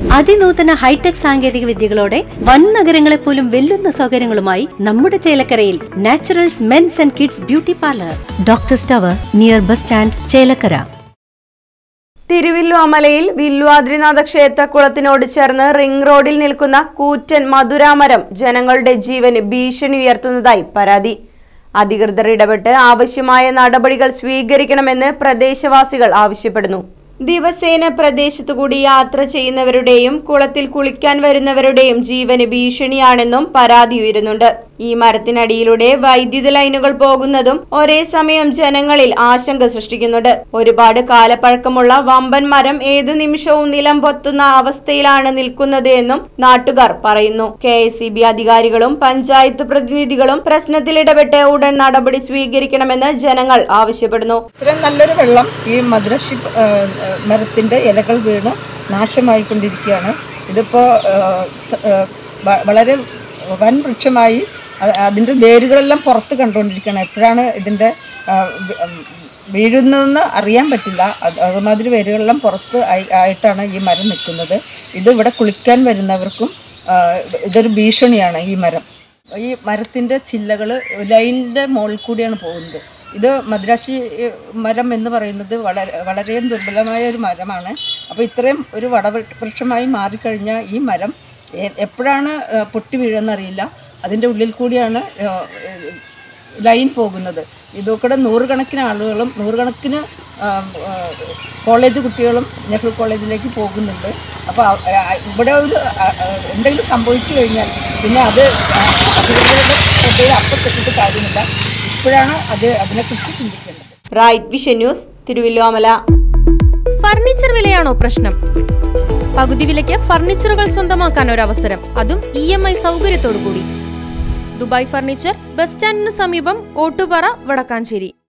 അതിനൂതന hi tech സാങ്കേതിക വിദ്യകളോടെ വൻ നഗരങ്ങളെ പോലും വെല്ലുന്ന സൗകര്യങ്ങളുമായി നമ്മുടെ ചേലക്കരയിൽ naturals mens and kids beauty parlour, doctors tower near bus stand, Chelakkara. തിരുവില്ലുവമലയിൽ വില്വാദ്രിനാഥ ക്ഷേത്രക്കുളത്തിനോട് ചേർന്ന് റിംഗ് റോഡിൽ നിൽക്കുന്ന കൂറ്റൻ മധുരാമരം ജനങ്ങളുടെ ജീവന് ഭീഷണി ഉയർത്തുന്നതായി പരാതി. അധികൃതർ ഇടപെട്ട് ആവശ്യമായ നടപടികൾ സ്വീകരിക്കണമെന്ന് പ്രദേശവാസികൾ ആവശ്യപ്പെടുന്നു. ദിവസേന പ്രദേശത്തുകൂടി യാത്ര ചെയ്യുന്നവരുടെയും കുളത്തിൽ കുളിക്കാൻ വരുന്നവരുടെയും ജീവന് ഭീഷണിയാണെന്നും പരാതി ഉയരുന്നുണ്ട്. ഈ മരത്തിനടിയിലൂടെ വൈദ്യുത ലൈനുകൾ പോകുന്നതും ഒരേ സമയം ജനങ്ങളിൽ ആശങ്ക സൃഷ്ടിക്കുന്നുണ്ട്. ഒരുപാട് കാലപ്പഴക്കമുള്ള വമ്പൻ മരം ഏത് നിമിഷവും നിലം പൊത്തുന്ന അവസ്ഥയിലാണ് നിൽക്കുന്നത് എന്നും നാട്ടുകാർ പറയുന്നു. KSEB അധികാരികളും പഞ്ചായത്ത് പ്രതിനിധികളും പ്രശ്നത്തിൽ ഇടപെട്ട് ഉടൻ നടപടി സ്വീകരിക്കണമെന്ന് ജനങ്ങൾ ആവശ്യപ്പെടുന്നു. നല്ലൊരു വെള്ളം ഈ മധുരശി മരത്തിന്റെ ഇലകൾ വീണ് നാശമായിക്കൊണ്ടിരിക്കുകയാണ്. ഇതിപ്പോ വളരെ വൻ വൃക്ഷമായി അതിൻ്റെ വേരുകളെല്ലാം പുറത്ത് കണ്ടുകൊണ്ടിരിക്കുകയാണ്. എപ്പോഴാണ് ഇതിൻ്റെ വീഴുന്നതെന്ന് അറിയാൻ പറ്റില്ല. അതുമാതിരി വേരുകളെല്ലാം പുറത്ത് ആയിട്ടാണ് ഈ മരം നിൽക്കുന്നത്. ഇത് ഇവിടെ കുളിക്കാൻ വരുന്നവർക്കും ഇതൊരു ഭീഷണിയാണ്. ഈ മരത്തിൻ്റെ ചില്ലകൾ ലൈനിൻ്റെ മുകളിൽ കൂടിയാണ് പോകുന്നത്. ഇത് മദ്രാശി മരം എന്ന് പറയുന്നത് വളരെ ദുർബലമായ ഒരു മരമാണ്. അപ്പോൾ ഇത്രയും ഒരു വടവൃക്ഷമായി മാറിക്കഴിഞ്ഞാൽ ഈ മരം എപ്പോഴാണ് പൊട്ടി വീഴുന്നറിയില്ല. അതിൻ്റെ ഉള്ളിൽ കൂടിയാണ് ലൈൻ പോകുന്നത്. ഇതൊക്കെ നൂറുകണക്കിന് ആളുകളും നൂറുകണക്കിന് കോളേജ് കുട്ടികളും നെഹ്റു കോളേജിലേക്ക് പോകുന്നുണ്ട്. അപ്പോൾ ഇവിടെ എന്തെങ്കിലും സംഭവിച്ചു കഴിഞ്ഞാൽ പിന്നെ അത് അധികൃതരുടെ ശ്രദ്ധയിൽ അപ്പുറത്തെത്തിയിട്ട് കാര്യമില്ല. ഇപ്പോഴാണ് അതിനെക്കുറിച്ച് ചിന്തിക്കേണ്ടത്. Right vision news, Thiruvilwamala. Furniture വിലയാണോ പ്രശ്നം? പകുതി വിലയ്ക്ക് ഫർണിച്ചറുകൾ സ്വന്തമാക്കാൻ ഒരു അവസരം, അതും EMI സൗകര്യത്തോടു കൂടി. ദുബായ് ഫർണിച്ചർ, ബസ് സ്റ്റാൻഡിന് സമീപം, ഓട്ടുപാറ, വടക്കാഞ്ചേരി.